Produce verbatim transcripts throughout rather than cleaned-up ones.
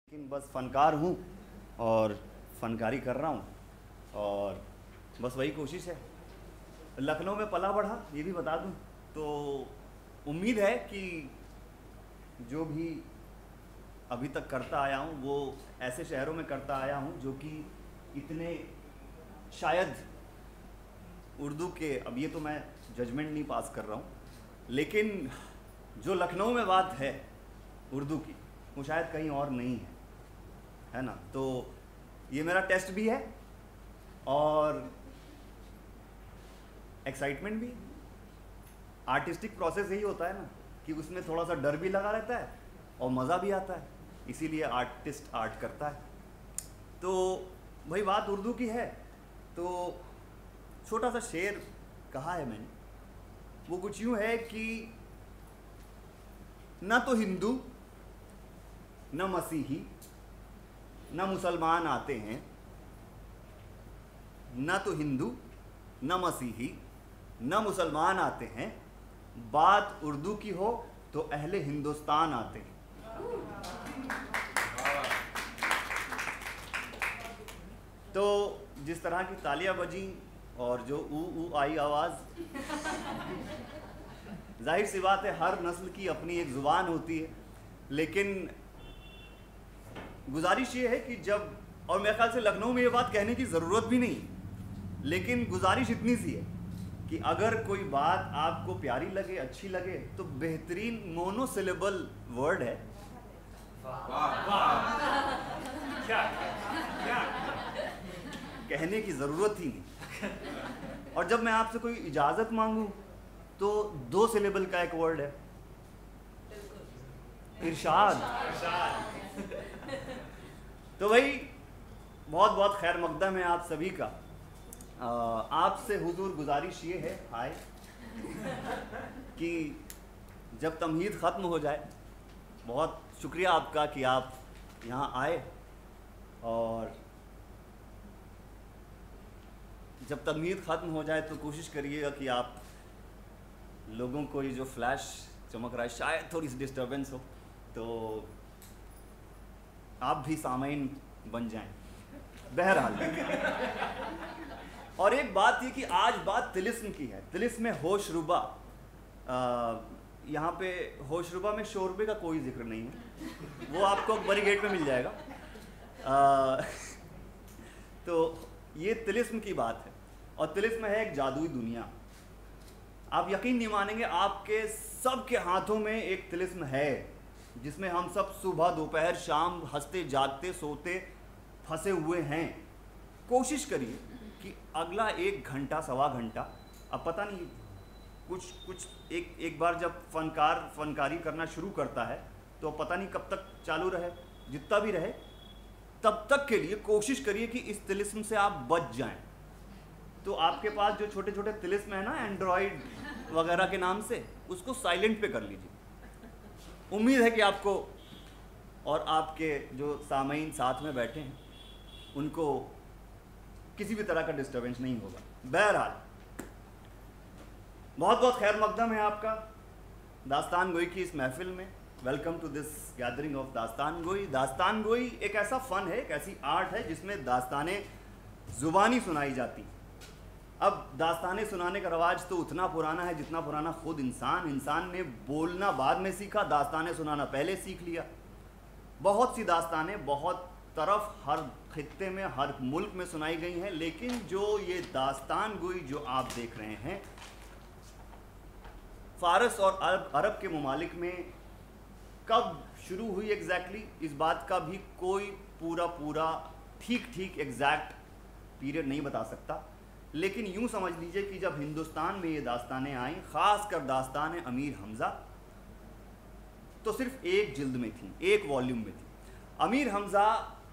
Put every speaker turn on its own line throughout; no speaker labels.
लेकिन बस फ़नकार हूँ और फ़नकारी कर रहा हूँ और बस वही कोशिश है। लखनऊ में पला बढ़ा ये भी बता दूँ तो उम्मीद है कि जो भी अभी तक करता आया हूँ वो ऐसे शहरों में करता आया हूँ जो कि इतने शायद उर्दू के, अब ये तो मैं जजमेंट नहीं पास कर रहा हूँ, लेकिन जो लखनऊ में बात है उर्दू की वो शायद कहीं और नहीं है, है ना। तो ये मेरा टेस्ट भी है और एक्साइटमेंट भी। आर्टिस्टिक प्रोसेस यही होता है ना कि उसमें थोड़ा सा डर भी लगा रहता है और मज़ा भी आता है, इसीलिए आर्टिस्ट आर्ट करता है। तो भाई बात उर्दू की है तो छोटा सा शेर कहा है मैंने, वो कुछ यूँ है कि न तो हिंदू न मसीही न मुसलमान आते हैं, न तो हिंदू न मसीही न मुसलमान आते हैं, बात उर्दू की हो तो अहले हिंदुस्तान आते हैं। तो जिस तरह की तालियां बजी और जो ऊ ऊ आई आवाज़, जाहिर सी बात है हर नस्ल की अपनी एक ज़ुबान होती है, लेकिन गुजारिश ये है कि जब, और मेरे ख्याल से लखनऊ में ये बात कहने की ज़रूरत भी नहीं, लेकिन गुजारिश इतनी सी है कि अगर कोई बात आपको प्यारी लगे, अच्छी लगे, तो बेहतरीन मोनोसिलेबल वर्ड है, क्या क्या कहने की ज़रूरत ही नहीं। और जब मैं आपसे कोई इजाज़त मांगूं तो दो सिलेबल का एक वर्ड है, इरशाद। तो भाई बहुत बहुत खैर मकदम है आप सभी का। आपसे हुजूर गुजारिश ये है हाय कि जब तमहीद ख़त्म हो जाए, बहुत शुक्रिया आपका कि आप यहाँ आए, और जब तमहीद ख़त्म हो जाए तो कोशिश करिएगा कि आप लोगों को ये जो फ्लैश चमक रहा है शायद थोड़ी सी डिस्टर्बेंस हो तो आप भी सामाइन बन जाएं। बहरहाल और एक बात ये कि आज बात तिलिस्म की है। तिलिस्म में होशरुबा, यहाँ पे होशरुबा में शोरबे का कोई जिक्र नहीं है, वो आपको बड़ी गेट में मिल जाएगा। आ, तो ये तिलिस्म की बात है और तिलिस्म है एक जादुई दुनिया। आप यकीन नहीं मानेंगे, आपके सब के हाथों में एक तिलिस्म है जिसमें हम सब सुबह दोपहर शाम हंसते जागते सोते फंसे हुए हैं। कोशिश करिए कि अगला एक घंटा सवा घंटा, अब पता नहीं कुछ कुछ एक एक बार जब फनकार फनकारी करना शुरू करता है तो पता नहीं कब तक चालू रहे, जितना भी रहे तब तक के लिए कोशिश करिए कि इस तिलिस्म से आप बच जाएं। तो आपके पास जो छोटे छोटे तिलिस्म है ना एंड्रॉयड वगैरह के नाम से, उसको साइलेंट पे कर लीजिए। उम्मीद है कि आपको और आपके जो सामईन साथ में बैठे हैं उनको किसी भी तरह का डिस्टर्बेंस नहीं होगा। बहरहाल बहुत बहुत खैर मकदम है आपका दास्तान गोई की इस महफिल में। Welcome to this gathering of dastangoi. दास्तान गोई एक ऐसा फ़न है, एक ऐसी आर्ट है जिसमें दास्तानें ज़ुबानी सुनाई जाती। अब दास्तानें सुनाने का रवाज तो उतना पुराना है जितना पुराना खुद इंसान। इंसान ने बोलना बाद में सीखा, दास्तानें सुनाना पहले सीख लिया। बहुत सी दास्तानें बहुत तरफ, हर खित्ते में, हर मुल्क में सुनाई गई हैं, लेकिन जो ये दास्तान गोई जो आप देख रहे हैं फ़ारस और अरब अरब के ममालिक में कब शुरू हुई एग्जैक्टली, इस बात का भी कोई पूरा पूरा ठीक ठीक एग्जैक्ट पीरियड नहीं बता सकता, लेकिन यूँ समझ लीजिए कि जब हिंदुस्तान में ये दास्तानें आईं, ख़ास कर दास्तान अमीर हमज़ा, तो सिर्फ एक जिल्द में थी, एक वॉल्यूम में थी। अमीर हमज़ा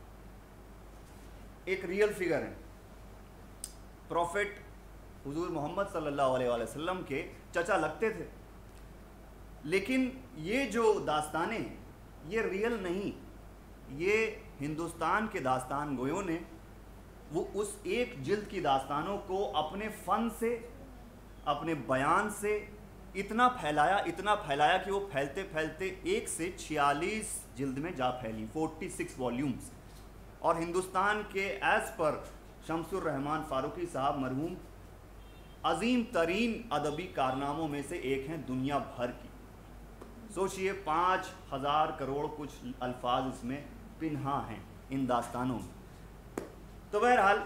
एक रियल फिगर हैं, प्रॉफिट हुजूर मोहम्मद सल्लल्लाहु अलैहि वसल्लम के चचा लगते थे, लेकिन ये जो दास्तानें हैं ये रियल नहीं, ये हिंदुस्तान के दास्तान गोयों ने वो उस एक जिल्द की दास्तानों को अपने फ़न से, अपने बयान से, इतना फैलाया इतना फैलाया कि वो फैलते फैलते एक से छियालीस जिल्द में जा फैली, छियालीस वॉल्यूम्स। और हिंदुस्तान के एज पर शमसुर रहमान फारूकी साहब मरहूम अजीम तरीन अदबी कारनामों में से एक हैं दुनिया भर की। सोचिए, पाँच हज़ार करोड़ कुछ अल्फाज इसमें पिन्हा हैं इन दास्तानों में। तो बहरहाल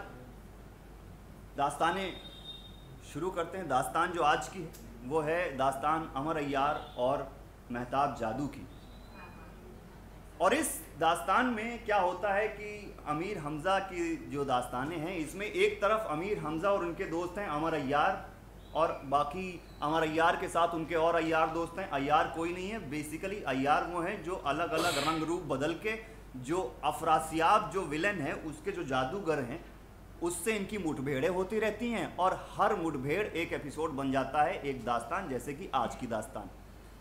दास्तानें शुरू करते हैं। दास्तान जो आज की है वो है दास्तान अमर अय्यार और महताब जादू की। और इस दास्तान में क्या होता है कि अमीर हमज़ा की जो दास्तानें हैं, इसमें एक तरफ अमीर हमज़ा और उनके दोस्त हैं अमर अय्यार, और बाकी अमर अय्यार के साथ उनके और अय्यार दोस्त हैं। अय्यार कोई नहीं है, बेसिकली अय्यार वो हैं जो अलग अलग रंग रूप बदल के जो अफरासियाब जो विलन है उसके जो जादूगर हैं उससे इनकी मुठभेड़ें होती रहती हैं, और हर मुठभेड़ एक एपिसोड बन जाता है, एक दास्तान, जैसे कि आज की दास्तान।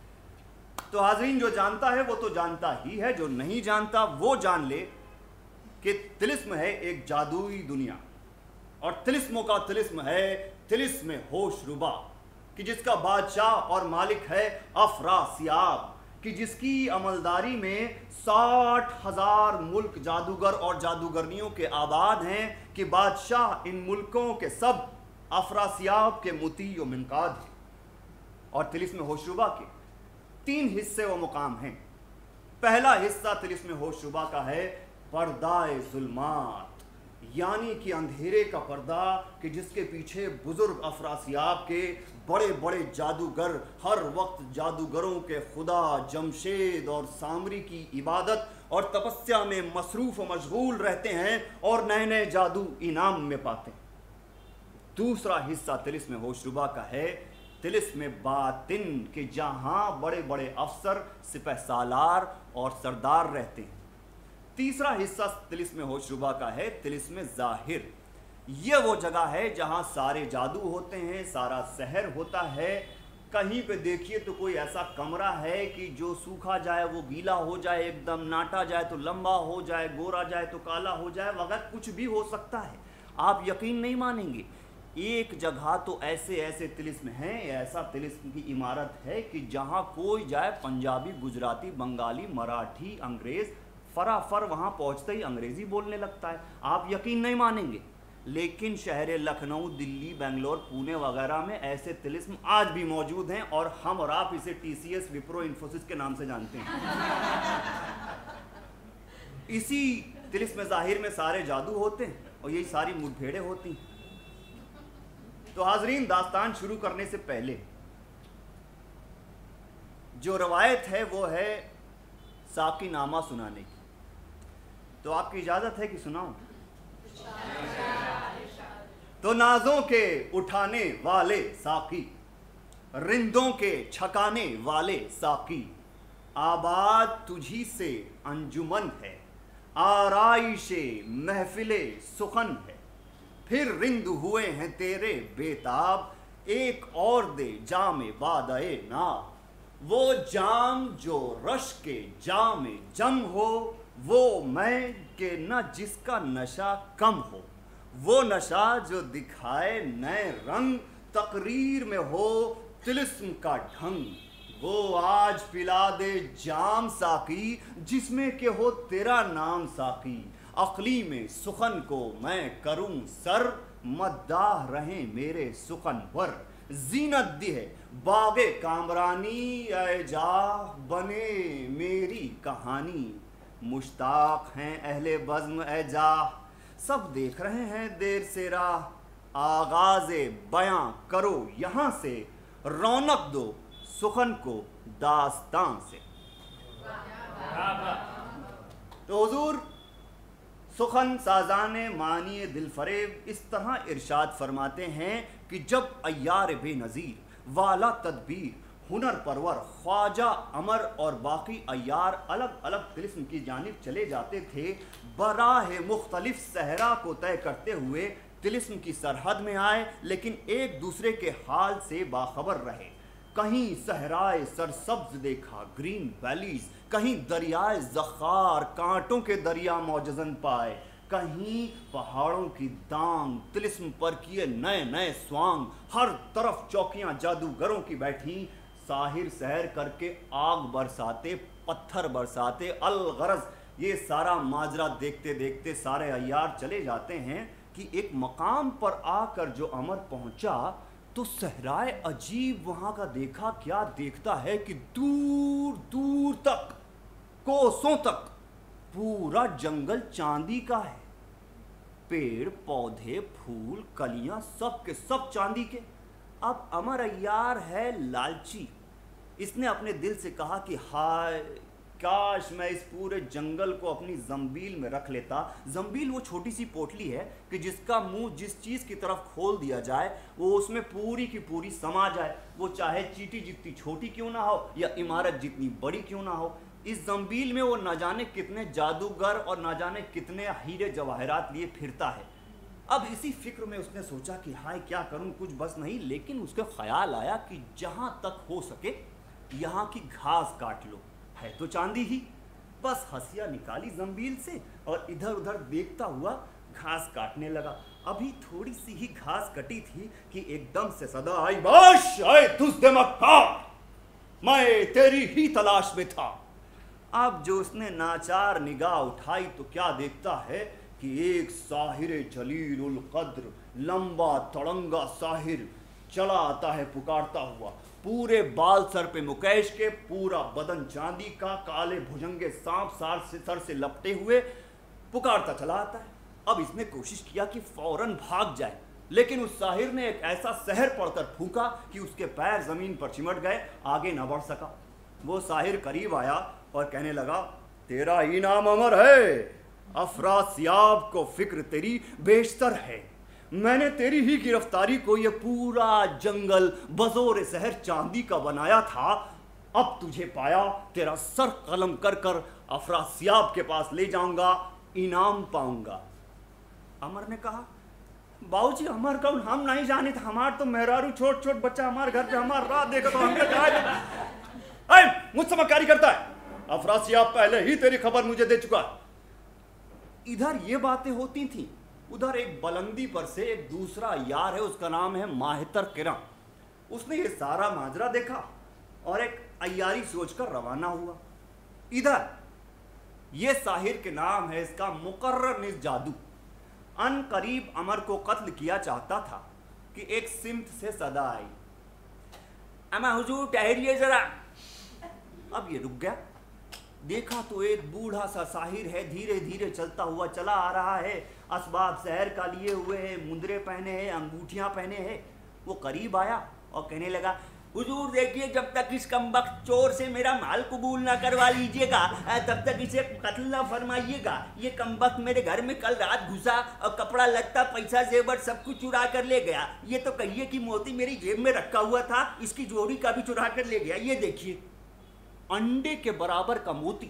तो हाज़रीन, जो जानता है वो तो जानता ही है, जो नहीं जानता वो जान ले कि तिलिस्म है एक जादुई दुनिया, और तिलिस्मों का तिलिस्म है तिलिस्म होशरुबा, कि जिसका बादशाह और मालिक है अफरासियाब, कि जिसकी अमलदारी में साठ हजार मुल्क जादूगर और जादूगरनियों के आबाद हैं, कि बादशाह इन मुल्कों के सब अफरासियाब के मुती व मिनकाद हैं। और तिलिस्म होशरुबा के तीन हिस्से व मुकाम हैं। पहला हिस्सा तिलिस्म होशरुबा का है पर्दाए जुल्मात, यानी कि अंधेरे का पर्दा, कि जिसके पीछे बुजुर्ग अफरासियाब के बड़े बड़े जादूगर हर वक्त जादूगरों के खुदा जमशेद और सामरी की इबादत और तपस्या में मसरूफ़ व मशगूल रहते हैं और नए नए जादू इनाम में पाते हैं। दूसरा हिस्सा तिलिस्म होशरुबा का है तिलिस्म बातिन, के जहाँ बड़े बड़े अफसर सिपह सालार और सरदार रहते हैं। तीसरा हिस्सा तिलिस्म होशरुबा का है तिलिस्म ज़ाहिर। ये वो जगह है जहाँ सारे जादू होते हैं, सारा सहर होता है। कहीं पे देखिए तो कोई ऐसा कमरा है कि जो सूखा जाए वो गीला हो जाए, एकदम नाटा जाए तो लंबा हो जाए, गोरा जाए तो काला हो जाए, वगैरह कुछ भी हो सकता है। आप यकीन नहीं मानेंगे, एक जगह तो ऐसे ऐसे तिलिस्म हैं, ऐसा तिलिस्म की इमारत है कि जहाँ कोई जाए, पंजाबी, गुजराती, बंगाली, मराठी, अंग्रेज़, फराफर वहाँ पहुँचते ही अंग्रेज़ी बोलने लगता है। आप यकीन नहीं मानेंगे, लेकिन शहर लखनऊ, दिल्ली, बेंगलोर, पुणे वगैरह में ऐसे तिलिस्म आज भी मौजूद हैं, और हम और आप इसे T C S, Wipro, Infosys के नाम से जानते हैं। इसी तिलिस्म ज़ाहिर में सारे जादू होते हैं और यही सारी मुठभेड़ें होती हैं। तो हाजरीन, दास्तान शुरू करने से पहले जो रवायत है वो है साकी नामा सुनाने की। तो आपकी इजाजत है कि सुनाऊं? तो नाजों के उठाने वाले साकी, रिंदों के छकाने वाले साकी, आबाद तुझी से अंजुमन है, आराइशे महफिले सुखन है, फिर रिंद हुए हैं तेरे बेताब, एक और दे जामे वादए नाब। वो जाम जो रश के जामे जम हो, वो मैं के न जिसका नशा कम हो, वो नशा जो दिखाए नए रंग, तकरीर में हो तिलिस्म का ढंग। वो आज पिला दे जाम साकी, जिसमें के हो तेरा नाम साकी, अकली में सुखन को मैं करूं सर, मद्दाह रहे मेरे सुखनवर। जीनत दी है बागे कामरानी, ऐ जा बने मेरी कहानी, मुश्ताक हैं अहले बज़्म ऐ जा, सब देख रहे हैं देर से राह, आगाज़े बयां करो यहाँ से, रौनक दो सुखन को दास्तान से। तो हुजूर सुखन साजाने मानिए दिल फरेब इस तरह इरशाद फरमाते हैं कि जब अय्यार बेनज़ीर, वाला तदबीर, हुनर परवर, ख्वाजा अमर और बाकी अय्यार अलग अलग तिलिस्म की जानिब चले जाते थे, बराह मुख्तलिफ सहरा को तय करते हुए तिलिस्म की सरहद में आए, लेकिन एक दूसरे के हाल से बाखबर रहे। कहीं सहराए सरसब्ज देखा, ग्रीन वैलीज, कहीं दरियाए ज़ख़ार, कांटों के दरिया मौजज़न पाए, कहीं पहाड़ों की दांग, तिलिस्म पर किए नए नए स्वांग, हर तरफ चौकियां जादूगरों की बैठी, साहिर सहर करके आग बरसाते, पत्थर बरसाते, अलगरज ये सारा माजरा देखते देखते सारे अय्यार चले जाते हैं कि एक मकाम पर आकर जो अमर पहुंचा तो सहराए अजीब वहां का देखा। क्या देखता है कि दूर दूर तक, कोसों तक पूरा जंगल चांदी का है। पेड़ पौधे फूल कलियां सब के सब चांदी के। अब अमर अय्यार है लालची। इसने अपने दिल से कहा कि हाय काश मैं इस पूरे जंगल को अपनी जंबील में रख लेता। जंबील वो छोटी सी पोटली है कि जिसका मुंह जिस चीज़ की तरफ खोल दिया जाए वो उसमें पूरी की पूरी समा जाए, वो चाहे चींटी जितनी छोटी क्यों ना हो या इमारत जितनी बड़ी क्यों ना हो। इस जंबील में वो न जाने कितने जादूगर और न जाने कितने हीरे जवाहरात लिए फिरता है। अब इसी फिक्र में उसने सोचा कि हाय क्या करूं, कुछ बस नहीं। लेकिन उसके ख्याल आया कि जहां तक हो सके यहाँ की घास काट लो, है तो चांदी ही। बस हंसिया निकाली जंबील से और इधर उधर देखता हुआ घास काटने लगा। अभी थोड़ी सी ही घास कटी थी कि एकदम से सदा आई, बाश आए तुझे मक्कार, मैं तेरी ही तलाश में था। अब जो उसने नाचार निगाह उठाई तो क्या देखता है कि एक साहिर जलील उल कद्र, लंबा तड़ंगा साहिर चला आता है पुकारता हुआ। पूरे बाल सर पे मुकेश के, पूरा बदन चांदी का, काले भुजंगे सांप सार से सर से लपटे हुए पुकारता चला आता है। अब इसने कोशिश किया कि फौरन भाग जाए, लेकिन उस साहिर ने एक ऐसा सहर पड़कर फूंका कि उसके पैर जमीन पर चिमट गए, आगे न बढ़ सका। वो साहिर करीब आया और कहने लगा, तेरा इनाम अमर है, अफरासियाब को फिक्र तेरी बेशतर है। मैंने तेरी ही गिरफ्तारी को ये पूरा जंगल बजोर सहर चांदी का बनाया था। अब तुझे पाया, तेरा सर कलम कर कर अफरासियाब के पास ले जाऊंगा, इनाम पाऊंगा। अमर ने कहा, बाबूजी हमार कौन, हम नहीं जाने थे, हमार तो मेहरारू छोट छोट बच्चा हमारे घर पे हमार रात देखा तो हमने कहा मुझसे मक्कारी करता है। अफरासियाब पहले ही तेरी खबर मुझे दे चुका है। इधर ये बातें होती थी, उधर एक बुलंदी पर से एक दूसरा यार है, उसका नाम है माहितर किरण। उसने ये सारा माजरा देखा और एक अय्यारी सोचकर रवाना हुआ। इधर ये साहिर के नाम है इसका मुकर्रर निस जादू। अन करीब अमर को कत्ल किया चाहता था कि एक सिमत से सदा आई, अमा हुजूर ठहरिए जरा। अब ये रुक गया, देखा तो एक बूढ़ा सा साहिर है, धीरे धीरे चलता हुआ चला आ रहा है, असबाब शहर का लिए हुए है, मुंदरे पहने हैं, अंगूठियां पहने हैं। वो करीब आया और कहने लगा, हुजूर देखिए, जब तक इस कमबख्त चोर से मेरा माल कबूल ना करवा लीजिएगा तब तक इसे कत्ल ना फरमाइएगा। ये कमबख्त मेरे घर में कल रात घुसा और कपड़ा लत्ता पैसा जेवर सब कुछ चुरा कर ले गया। ये तो कहिए कि मोती मेरी जेब में रखा हुआ था, इसकी जोड़ी का भी चुरा कर ले गया। ये देखिए, अंडे के बराबर का मोती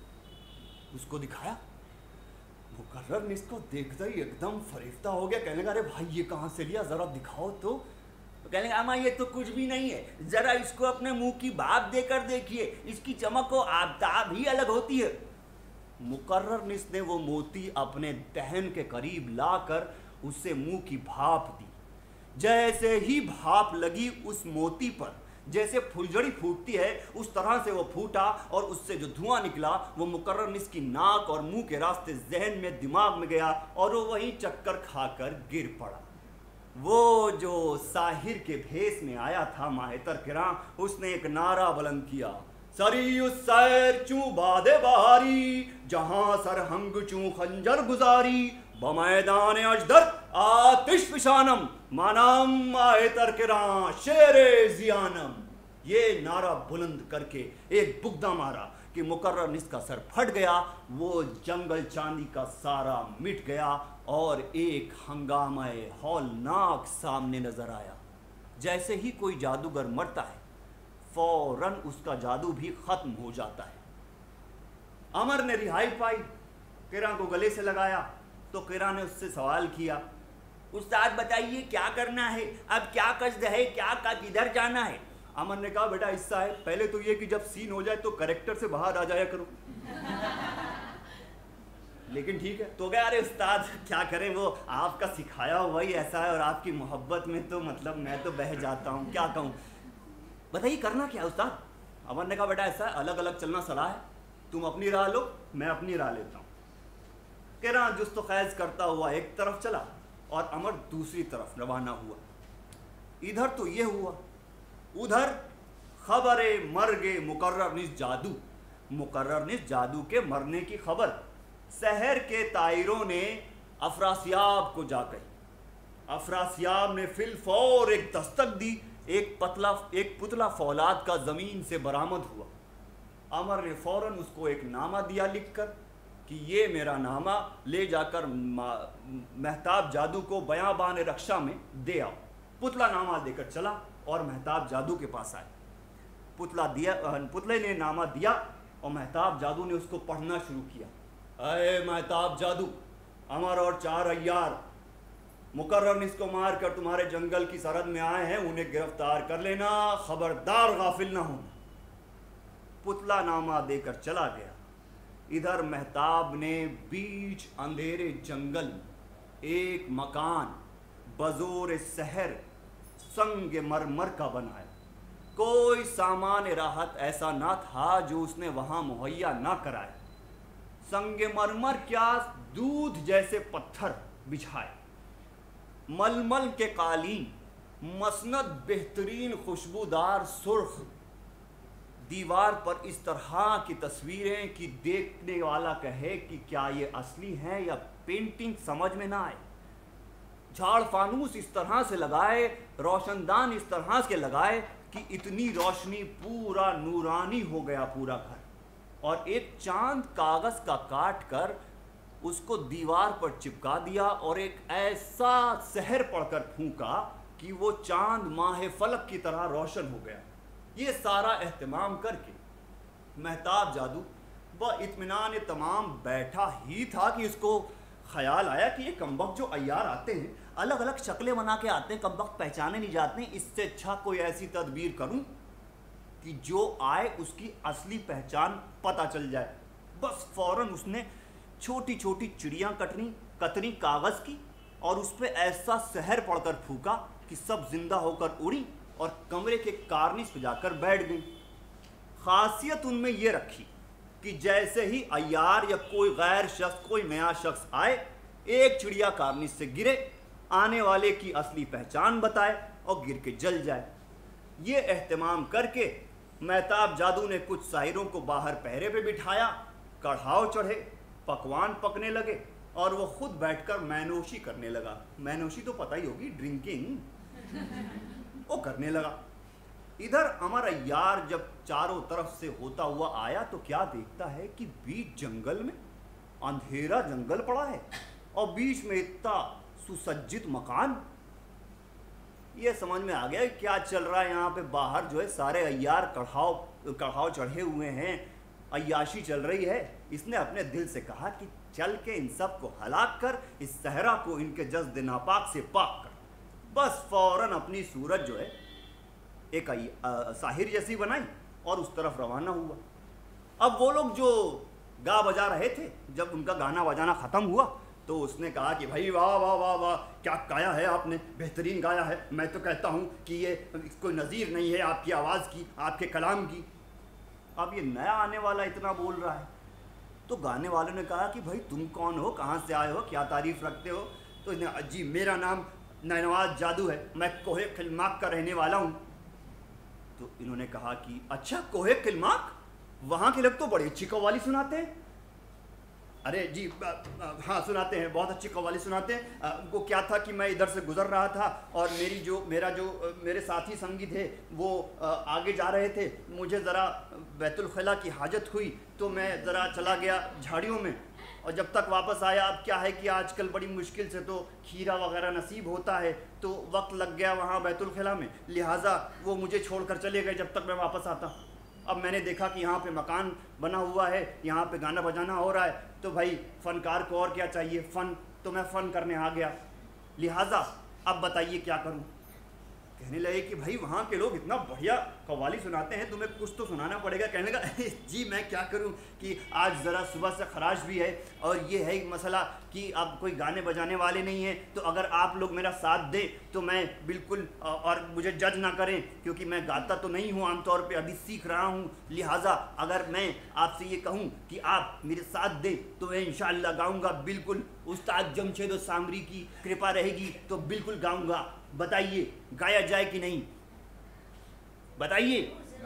उसको दिखाया। मुकर्रर ने इसको देखते ही एकदम फरेफ्ता हो गया, कहने लगा, अरे भाई ये कहाँ से लिया, जरा दिखाओ तो। तो कहने लगा, अम्मा ये तो कुछ भी नहीं है, जरा इसको अपने मुंह की भाप देकर देखिए, इसकी चमक और आबताब ही अलग होती है। मुकर्रर ने इसने वो मोती अपने दहन के करीब लाकर उससे मुंह की भाप दी। जैसे ही भाप लगी उस मोती पर, जैसे फुलझड़ी फूटती है उस तरह से वो फूटा और उससे जो धुआं निकला वो मुकर्रर इसकी नाक और मुंह के रास्ते जहन में दिमाग में गया और वो वहीं चक्कर खाकर गिर पड़ा। वो जो साहिर के भेष में आया था माहितर किरण, उसने एक नारा बुलंद किया, सरी उस सैर चू बादे बहारी, जहां सरहंग चू खंजर गुजारी, बमैदान अजदर आतिश फिशानम, मानाम माहितर किरण शेरे जियानम। ये नारा बुलंद करके एक बुगदा मारा कि मुकर्रर इसका सर फट गया। वो जंगल चांदी का सारा मिट गया और एक हंगामे हौलनाक सामने नजर आया। जैसे ही कोई जादूगर मरता है फौरन उसका जादू भी खत्म हो जाता है। अमर ने रिहाई पाई, किरण को गले से लगाया तो किरण ने उससे सवाल किया, उस्ताद बताइए क्या करना है, अब क्या कस्द है, क्या का किधर जाना है। अमर ने कहा, बेटा हिस्सा है, पहले तो ये कि जब सीन हो जाए तो कैरेक्टर से बाहर आ जाया करो। लेकिन ठीक है। तो क्या, अरे उस्ताद क्या करें, वो आपका सिखाया वही ऐसा है और आपकी मोहब्बत में तो मतलब मैं तो बह जाता हूँ, क्या कहूँ। बताइए करना क्या है उस्ताद? अमर ने कहा बेटा ऐसा है, अलग अलग चलना सलाह है, तुम अपनी राह लो, मैं अपनी राह लेता हूँ। कह रहा जुस्त खैज करता हुआ एक तरफ चला और अमर दूसरी तरफ रवाना हुआ। इधर तो ये हुआ, उधर खबरे मर्गे मुकर्रर निस जादू, मुकर्रर निस जादू के मरने की खबर शहर के तायरों ने अफरासियाब को जा कही। अफरासियाब ने फिल फौर एक दस्तक दी, एक पतला एक पुतला फौलाद का जमीन से बरामद हुआ। अमर ने फौरन उसको एक नामा दिया लिखकर कि ये मेरा नामा ले जाकर महताब जादू को बयाबान रक्षा में दे आओ। पुतला नामा देकर चला और महताब जादू के पास आए। पुतला दिया पुतले ने नामा दिया और महताब जादू ने उसको पढ़ना शुरू किया। अरे महताब जादू, अमर और चार अय्यार मुकर्रर इसको मार कर तुम्हारे जंगल की सरहद में आए हैं, उन्हें गिरफ्तार कर लेना, खबरदार गाफिल ना होना। पुतला नामा देकर चला गया। इधर महताब ने बीच अंधेरे जंगल में एक मकान बजोर शहर संग मरमर का बनाया। कोई सामान राहत ऐसा ना था जो उसने वहां मुहैया ना कराया। संग मरमर क्या, दूध जैसे पत्थर बिछाए, मलमल के कालीन, मसनद बेहतरीन खुशबूदार सुर्ख, दीवार पर इस तरह की तस्वीरें कि देखने वाला कहे कि क्या ये असली हैं या पेंटिंग समझ में ना आए। झाड़ फानूस इस तरह से लगाए, रोशनदान इस तरह से लगाए कि इतनी रोशनी पूरा नूरानी हो गया पूरा घर। और एक चांद कागज का काट कर उसको दीवार पर चिपका दिया और एक ऐसा सहर पढ़कर फूंका कि वो चांद माह फलक की तरह रोशन हो गया। ये सारा एहतमाम करके महताब जादू व इत्मीनान तमाम बैठा ही था कि इसको ख्याल आया कि ये कमबख्त जो अय्यार आते हैं, अलग अलग शक्लें बना के आते हैं, कमबख्त पहचाने नहीं जाते हैं। इससे अच्छा कोई ऐसी तदबीर करूं कि जो आए उसकी असली पहचान पता चल जाए। बस फौरन उसने छोटी छोटी चिड़ियाँ कटनी कतरी कागज़ की और उस पर ऐसा सहर पड़कर फूका कि सब जिंदा होकर उड़ी और कमरे के कार्निस पे जाकर बैठ गई। खासियत उनमें ये रखी कि जैसे ही अय्यार या कोई गैर शख्स, कोई नया शख्स आए, एक चिड़िया कार्निस से गिरे, आने वाले की असली पहचान बताए और गिर के जल जाए। ये एहतमाम करके महताब जादू ने कुछ साहिरों को बाहर पहरे पे बिठाया, कढ़ाव चढ़े, पकवान पकने लगे और वो खुद बैठकर मैनोशी करने लगा। मैनोशी तो पता ही होगी, ड्रिंकिंग वो करने लगा। इधर अमर अय्यार जब चारों तरफ से होता हुआ आया तो क्या देखता है कि बीच जंगल में अंधेरा जंगल पड़ा है और बीच में इतना सुसज्जित मकान। ये समझ में आ गया क्या चल रहा है यहाँ पे। बाहर जो है सारे अय्यार कढ़ाव कढ़ाव चढ़े हुए हैं, अय्याशी चल रही है। इसने अपने दिल से कहा कि चल के इन सब को हलाक कर, इस सहरा को इनके जज्द नापाक से पाक कर। बस फौरन अपनी सूरत जो है एक साहिर जैसी बनाई और उस तरफ रवाना हुआ। अब वो लोग जो गा बजा रहे थे, जब उनका गाना बजाना ख़त्म हुआ तो उसने कहा कि भाई वाह वाह वाह वाह, क्या गाया है आपने, बेहतरीन गाया है। मैं तो कहता हूँ कि ये कोई नज़ीर नहीं है आपकी आवाज़ की, आपके कलाम की। अब ये नया आने वाला इतना बोल रहा है तो गाने वालों ने कहा कि भाई तुम कौन हो, कहाँ से आए हो, क्या तारीफ़ रखते हो। तो जी मेरा नाम नैनवाज जादू है, मैं कोहे खिलमाक का रहने वाला हूँ। तो इन्होंने कहा कि अच्छा कोहे खिलमाक, वहाँ के लोग तो बड़ी अच्छी कव्वाली सुनाते हैं। अरे जी हाँ सुनाते हैं, बहुत अच्छी कव्वाली सुनाते हैं। वो क्या था कि मैं इधर से गुज़र रहा था और मेरी जो मेरा जो मेरे साथी संगी थे वो आगे जा रहे थे, मुझे ज़रा बैतुल खला की हाजत हुई तो मैं ज़रा चला गया झाड़ियों में, और जब तक वापस आया, अब क्या है कि आजकल बड़ी मुश्किल से तो खीरा वगैरह नसीब होता है, तो वक्त लग गया वहाँ बैतुल खला में, लिहाजा वो मुझे छोड़कर चले गए जब तक मैं वापस आता। अब मैंने देखा कि यहाँ पे मकान बना हुआ है, यहाँ पे गाना बजाना हो रहा है, तो भाई फ़नकार को और क्या चाहिए, फ़न, तो मैं फ़न करने आ गया। लिहाजा अब बताइए क्या करूँ। कहने लगे कि भाई वहाँ के लोग इतना बढ़िया कव्वाली सुनाते हैं, तुम्हें कुछ तो सुनाना पड़ेगा। कहने लगा जी मैं क्या करूँ कि आज ज़रा सुबह से खराश भी है और ये है मसला कि अब कोई गाने बजाने वाले नहीं हैं, तो अगर आप लोग मेरा साथ दें तो मैं बिल्कुल, और मुझे जज ना करें क्योंकि मैं गाता तो नहीं हूँ आमतौर पे, अभी सीख रहा हूँ, लिहाजा अगर मैं आपसे ये कहूँ कि आप मेरे साथ दें तो मैं इंशाअल्लाह गाऊँगा, बिल्कुल उस्ताद जमशेद सामरी की कृपा रहेगी तो बिल्कुल गाऊँगा। बताइए गाया जाए कि नहीं, बताइए।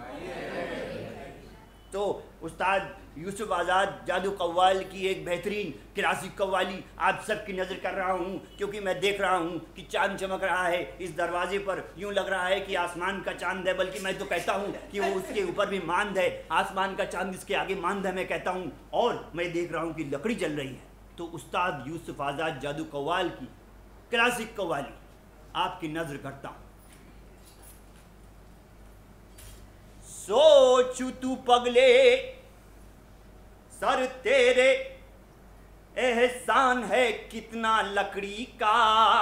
तो उस्ताद यूसुफ आज़ाद जादू कव्वाल की एक बेहतरीन क्लासिक कव्वाली आप सबकी नज़र कर रहा हूँ, क्योंकि मैं देख रहा हूँ कि चांद चमक रहा है इस दरवाजे पर, यूँ लग रहा है कि आसमान का चांद है, बल्कि मैं तो कहता हूँ कि वो उसके ऊपर भी मांद है, आसमान का चांद इसके आगे मांद है मैं कहता हूँ, और मैं देख रहा हूँ कि लकड़ी जल रही है। तो उस्ताद यूसुफ आज़ाद जादू कव्वाल की क्लासिक कव्वाली आपकी नजर करता हूं। सोचू तू पगले सर तेरे एहसान है कितना लकड़ी का,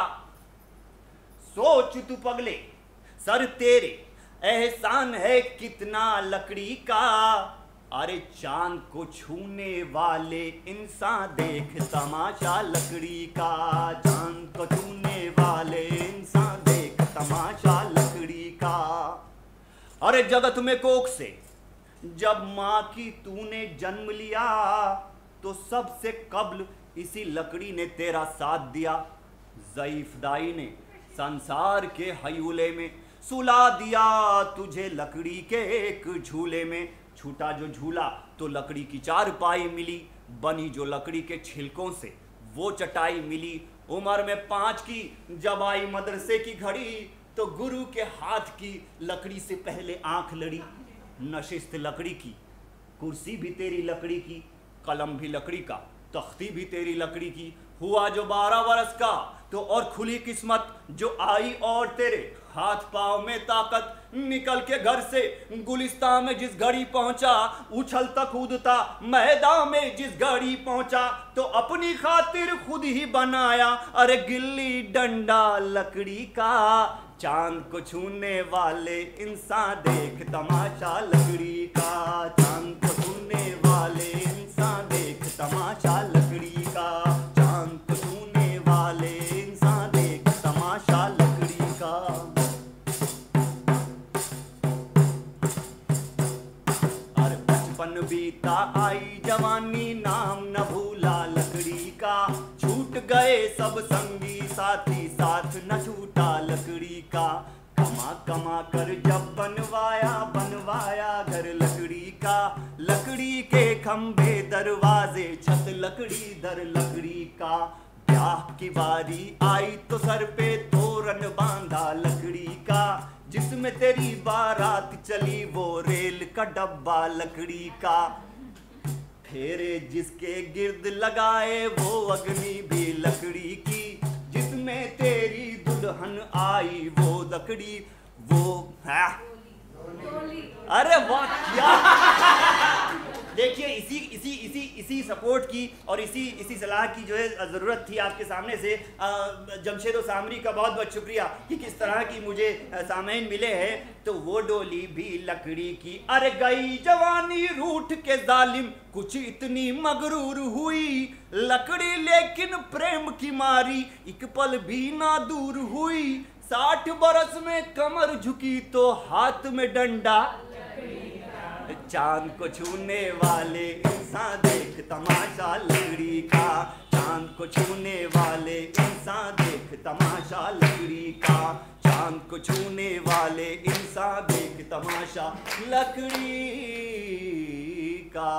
सोच तू पगले सर तेरे एहसान है कितना लकड़ी का, अरे चांद को छूने वाले इंसान देख तमाशा लकड़ी का, चांद को छूने वाले इंसान देख तमाशा लकड़ी का। अरे जगत में कोख से जब माँ की तूने जन्म लिया तो सबसे कब्ल इसी लकड़ी ने तेरा साथ दिया, ज़ईफ दाई ने संसार के हयूले में सुला दिया तुझे लकड़ी के एक झूले में, छूटा जो झूला तो लकड़ी की चारपाई मिली, बनी जो लकड़ी के छिलकों से वो चटाई मिली, उम्र में पाँच की जब आई मदरसे की घड़ी तो गुरु के हाथ की लकड़ी से पहले आंख लड़ी, नशिस्त लकड़ी की, कुर्सी भी तेरी लकड़ी की, कलम भी लकड़ी का, तख्ती भी तेरी लकड़ी की, हुआ जो बारह वर्ष का तो और खुली किस्मत जो आई और तेरे हाथ पाँव में ताकत, निकल के घर से गुलिस्तान में जिस घड़ी पहुंचा, उछलता कूदता मैदान में जिस घड़ी पहुंचा तो अपनी खातिर खुद ही बनाया, अरे गिल्ली डंडा लकड़ी का, चांद को छूने वाले इंसान देख तमाशा लकड़ी का, चांद को छूने वाले इंसान देख तमाशा लकड़ी का, चांद को छूने वाले इंसान देख तमाशा लकड़ी का। अरे बचपन बीता आई जवानी नाम न भूला लकड़ी का, छूट गए सब संगी साथी साथ न छूटा लकड़ी का, कमा कमा कर जब बनवाया बनवाया घर लकड़ी का, लकड़ी के खंभे दरवाजे छत लकड़ी दर लकड़ी का, ब्याह की बारी आई तो सर पे तोरण बांधा लकड़ी का, जिसमें तेरी बारात चली वो रेल का डब्बा लकड़ी का, फेरे जिसके गिर्द लगाए वो अग्नि भी लकड़ी की, जिसमें तेरी दुल्हन आई वो लकड़ी वो है। अरे वाह क्या देखिए इसी इसी इसी इसी सपोर्ट की और इसी इसी सलाह की जो है ज़रूरत थी आपके सामने से। जमशेद सामरी का बहुत बहुत शुक्रिया कि किस तरह की मुझे सामईन मिले हैं। तो वो डोली भी लकड़ी की, अरे गई जवानी रूठ के जालिम कुछ इतनी मगरूर हुई, लकड़ी लेकिन प्रेम की मारी एक पल भी ना दूर हुई, साठ बरस में कमर झुकी तो हाथ में डंडा, चांद को छूने वाले इंसान देख तमाशा लकड़ी का, चांद को छूने वाले इंसान देख तमाशा लकड़ी का, चांद को छूने वाले इंसान देख तमाशा लकड़ी का।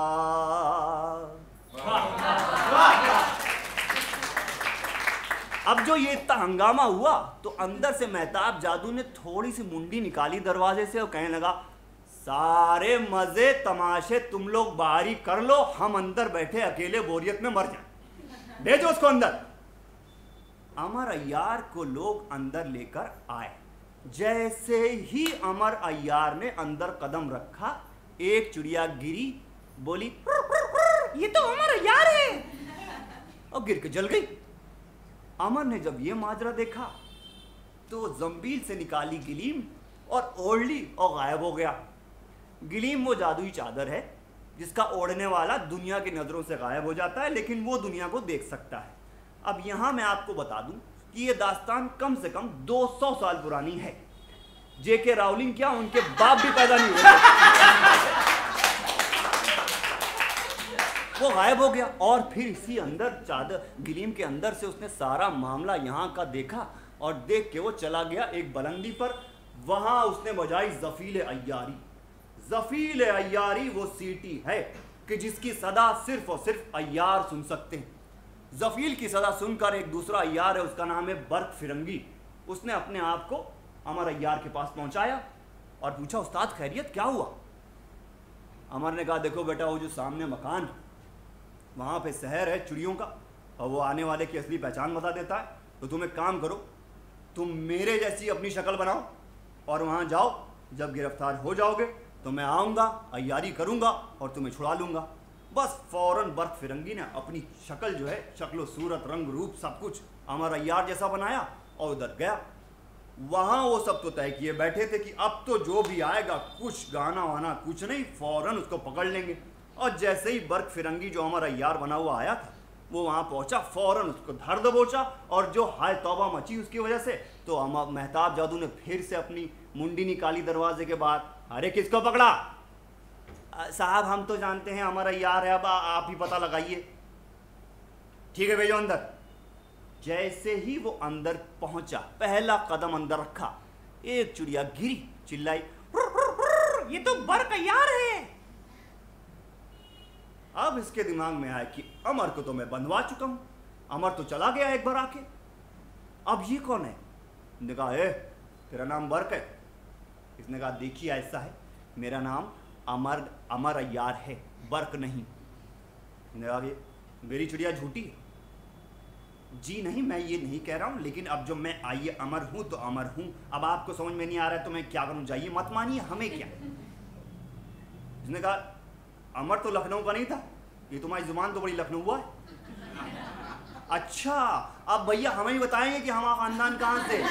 अब जो ये इतना हंगामा हुआ तो अंदर से मेहताब जादू ने थोड़ी सी मुंडी निकाली दरवाजे से और कहने लगा, सारे मजे तमाशे तुम लोग बाहरी कर लो, हम अंदर बैठे अकेले बोरियत में मर जाए, भेजो उसको अंदर। अमर अय्यार को लोग अंदर लेकर आए। जैसे ही अमर अय्यार ने अंदर कदम रखा, एक चिड़िया गिरी, बोली ये तो अमर अय्यार है, और गिर के जल गई। अमर ने जब ये माजरा देखा तो जंबील से निकाली गिलीम और ओढ़ ली और गायब हो गया। गिलीम वो जादुई चादर है जिसका ओढ़ने वाला दुनिया की नज़रों से गायब हो जाता है, लेकिन वो दुनिया को देख सकता है। अब यहाँ मैं आपको बता दूं कि ये दास्तान कम से कम दो सौ साल पुरानी है। जेके रावलिंग क्या, उनके बाप भी पैदा नहीं हुए, वो गायब हो गया। और फिर इसी अंदर चादर गिलीम के अंदर से उसने सारा मामला यहाँ का देखा और देख के वो चला गया एक बुलंदी पर। वहां उसने बजाई जफील अय्यारी। जफील अय्यारी वो सीटी है कि जिसकी सदा सिर्फ और सिर्फ अय्यार सुन सकते हैं। जफील की सदा सुनकर एक दूसरा अय्यार है, उसका नाम है बर्क फिरंगी। उसने अपने आप को अमर अय्यार के पास पहुंचाया और पूछा, उस्ताद खैरियत, क्या हुआ? अमर ने कहा, देखो बेटा, वो जो सामने मकान है वहां पे शहर है चिड़ियों का और वो आने वाले की असली पहचान बता देता है। तो तुम एक काम करो, तुम मेरे जैसी अपनी शक्ल बनाओ और वहां जाओ। जब गिरफ्तार हो जाओगे तो मैं आऊँगा, अय्यारी करूँगा और तुम्हें छुड़ा लूँगा। बस फौरन बर्क फिरंगी ने अपनी शक्ल जो है, शक्ल सूरत रंग रूप सब कुछ अमर अय्यार जैसा बनाया और उधर गया। वहाँ वो सब तो तय किए बैठे थे कि अब तो जो भी आएगा, कुछ गाना वाना कुछ नहीं, फौरन उसको पकड़ लेंगे। और जैसे ही बर्क फिरंगी जो अमर अय्यार बना हुआ आया था वो वहाँ पहुँचा, फौरन उसको धर दबोचा और जो हाय तौबा मची उसकी वजह से, तो अमर मेहताब जादू ने फिर से अपनी मुंडी निकाली दरवाजे के बाद। अरे किसको पकड़ा? साहब हम तो जानते हैं अमर अय्यार है, अब आप ही पता लगाइए। ठीक है, भेजो अंदर। जैसे ही वो अंदर पहुंचा, पहला कदम अंदर रखा, एक चिड़िया गिरी, चिल्लाई, ये तो बर्क अय्यार है। अब इसके दिमाग में आया कि अमर को तो मैं बंधवा चुका हूं, अमर तो चला गया एक बार आके, अब ये कौन है? इसने कहा, ए, तेरा नाम बर्क है? इसने कहा, देखिए ऐसा है, मेरा नाम अमर अमर अय्यार है, बर्क नहीं। आगे, मेरी चिड़िया झूठी है? जी नहीं, मैं ये नहीं कह रहा हूँ, लेकिन अब जो मैं आइए अमर हूँ तो अमर हूँ। अब आपको समझ में नहीं आ रहा है तो मैं क्या करूँ? जाइए, मत मानिए, हमें क्या। इसने कहा, अमर तो लखनऊ का नहीं था, ये तुम्हारी जुबान तो बड़ी लखनऊ हुआ है। अच्छा, अब भैया हमें ही बताएंगे कि हमारा खानदान कहाँ से?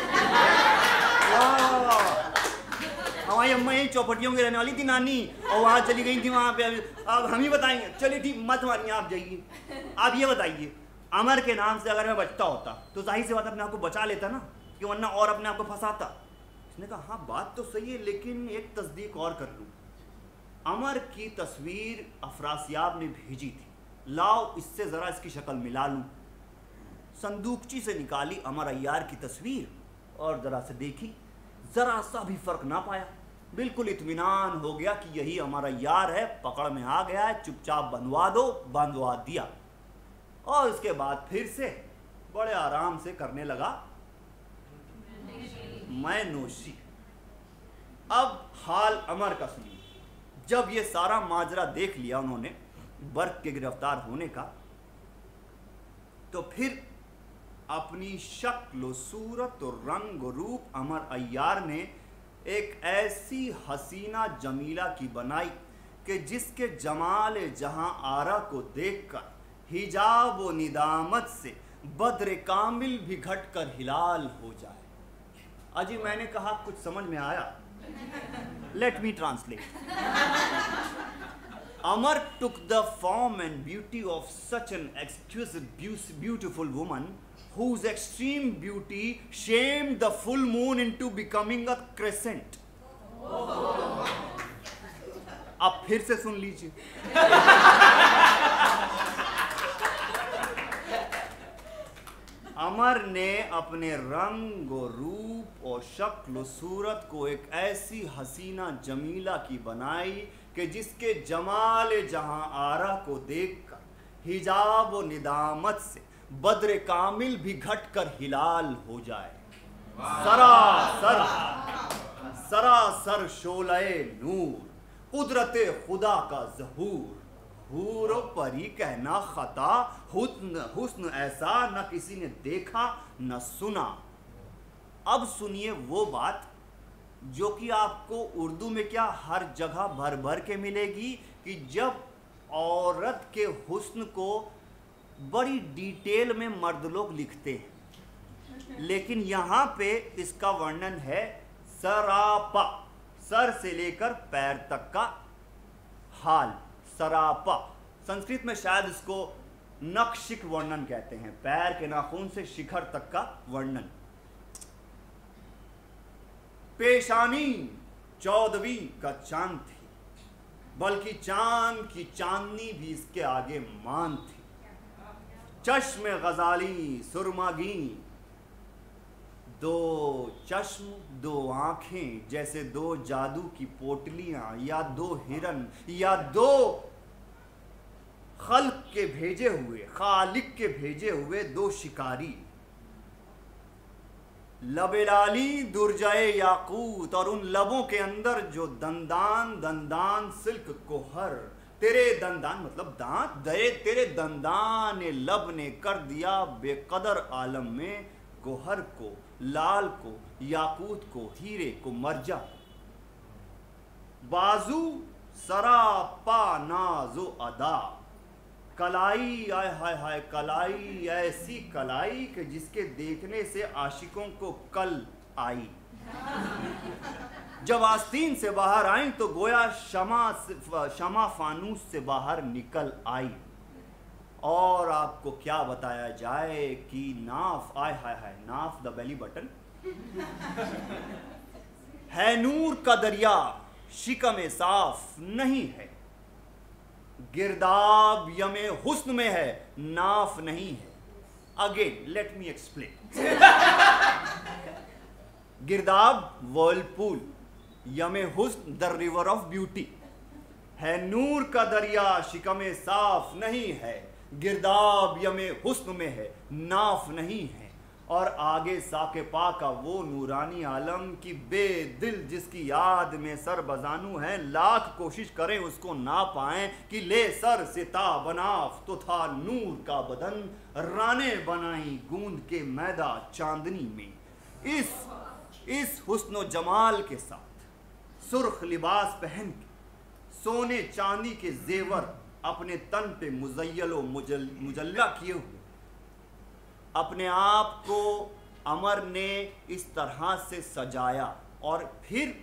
हमारी अम्मा यही चौपटियों की रहने वाली थी नानी, और वहाँ चली गई थी वहाँ पे। अब हम ही बताएंगे? चलिए ठीक, मत मानिए, आप जाइए। आप ये बताइए, अमर के नाम से अगर मैं बचता होता तो जाहिर सी बात अपने आप को बचा लेता ना, कि वरना और अपने आप को फंसाता। इसने कहा, हाँ बात तो सही है, लेकिन एक तस्दीक और कर लूँ। अमर की तस्वीर अफरासियाब ने भेजी थी, लाओ इससे ज़रा इसकी शक्ल मिला लूँ। संदूकची से निकाली अमर अय्यार की तस्वीर और ज़रा से देखी, ज़रा सा भी फ़र्क ना पाया। बिल्कुल इत्मीनान हो गया कि यही अमर अय्यार है, पकड़ में आ गया है, चुपचाप बंधवा दो। बंधवा दिया और इसके बाद फिर से बड़े आराम से करने लगा मैं नोशी। अब हाल अमर का सुनिए। जब ये सारा माजरा देख लिया उन्होंने बर्क के गिरफ्तार होने का, तो फिर अपनी शक्ल सूरत और रंग रूप अमर अय्यार ने एक ऐसी हसीना जमीला की बनाई कि जिसके जमाल जहां आरा को देखकर हिजाब व निदामत से बद्र कामिल भी घटकर हिलाल हो जाए। अजी मैंने कहा कुछ समझ में आया? Let me translate. Amar took the form and beauty of such an exquisite, beautiful woman whose extreme beauty shamed the full moon into becoming a crescent. अब फिर से सुन लीजिए। अमर ने अपने रंग और रूप और शक्ल सूरत को एक ऐसी हसीना जमीला की बनाई कि जिसके जमाल जहां आरा को देखकर हिजाब और निदामत से बद्र कामिल भी घटकर हिलाल हो जाए। सरासर सरासर शोले नूर, कुदरते खुदा का ज़हूर, हूर परी कहना खता, हुस्न हुस्न ऐसा न किसी ने देखा न सुना। अब सुनिए वो बात जो कि आपको उर्दू में क्या हर जगह भर भर के मिलेगी कि जब औरत के हुस्न को बड़ी डिटेल में मर्द लोग लिखते हैं लेकिन यहां पे इसका वर्णन है सरापा, सर से लेकर पैर तक का हाल, सरापा। संस्कृत में शायद इसको नखशिख वर्णन कहते हैं, पैर के नाखून से शिखर तक का वर्णन। पेशानी चौदहवीं का चांद थी, बल्कि चांद की चांदनी भी इसके आगे मान थी। चश्मे गजाली सुरमागी, दो चश्म दो आंखें जैसे दो जादू की पोटलियां, या दो हिरन, या दो खल्क के भेजे हुए, खालिक के भेजे हुए दो शिकारी। लबेलाली दुर्जय याकूत, और उन लबों के अंदर जो दंदान, दंदान सिल्क कोहर, तेरे दंदान मतलब दांत, दे तेरे दंदान लब ने कर दिया बेकदर आलम में गोहर को, लाल को, याकूत को, हीरे को मर्जा। बाजू सरापा नाजो अदा, कलाई आय हाय हाय कलाई, ऐसी कलाई कि जिसके देखने से आशिकों को कल आई। जब आस्तीन से बाहर आई तो गोया शमा शमा फानूस से बाहर निकल आई। और आपको क्या बताया जाए कि नाफ, आय हाय हाय नाफ द बेली बटन, है नूर का दरिया शिकमे साफ नहीं है, गिरदाब यमे हुस्न में है नाफ नहीं है। Again let me explain. गिरदाब वर्लपूल, यमे हुस्न द रिवर ऑफ ब्यूटी। है नूर का दरिया शिकमे साफ नहीं है, गिरदाब यमे हुस्न में है नाफ नहीं है। और आगे साके पा का वो नूरानी आलम की बेदिल जिसकी याद में सर बजानू है, लाख कोशिश करें उसको ना पाएं कि ले सर सिता बनाफ तो था नूर का बदन, राने बनाई गूंद के मैदा चांदनी में। इस इस हुस्न जमाल के साथ सुर्ख लिबास पहन के, सोने चांदी के जेवर अपने तन पे मुजय्यलो मुजल, मुजल्ला किए हुए, अपने आप को अमर ने इस तरह से सजाया और फिर